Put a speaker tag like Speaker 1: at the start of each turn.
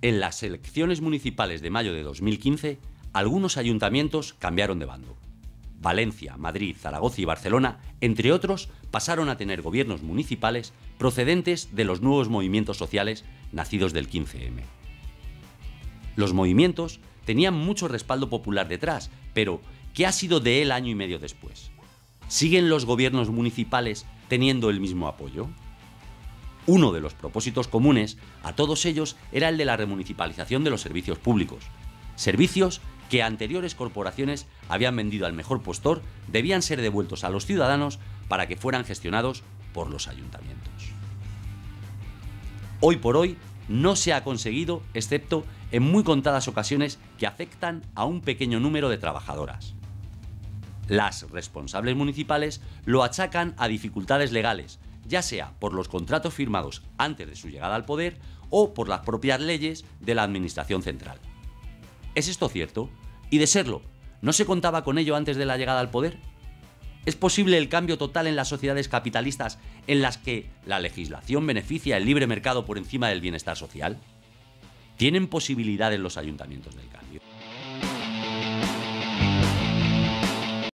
Speaker 1: En las elecciones municipales de mayo de 2015, algunos ayuntamientos cambiaron de bando. Valencia, Madrid, Zaragoza y Barcelona, entre otros, pasaron a tener gobiernos municipales procedentes de los nuevos movimientos sociales nacidos del 15M. Los movimientos tenían mucho respaldo popular detrás, pero ¿qué ha sido de él año y medio después? ¿Siguen los gobiernos municipales teniendo el mismo apoyo? Uno de los propósitos comunes a todos ellos era el de la remunicipalización de los servicios públicos. Servicios que anteriores corporaciones habían vendido al mejor postor debían ser devueltos a los ciudadanos para que fueran gestionados por los ayuntamientos. Hoy por hoy no se ha conseguido, excepto en muy contadas ocasiones que afectan a un pequeño número de trabajadoras. Las responsables municipales lo achacan a dificultades legales, ya sea por los contratos firmados antes de su llegada al poder o por las propias leyes de la administración central. ¿Es esto cierto? Y de serlo, ¿no se contaba con ello antes de la llegada al poder? ¿Es posible el cambio total en las sociedades capitalistas en las que la legislación beneficia el libre mercado por encima del bienestar social? ¿Tienen posibilidades los ayuntamientos del cambio?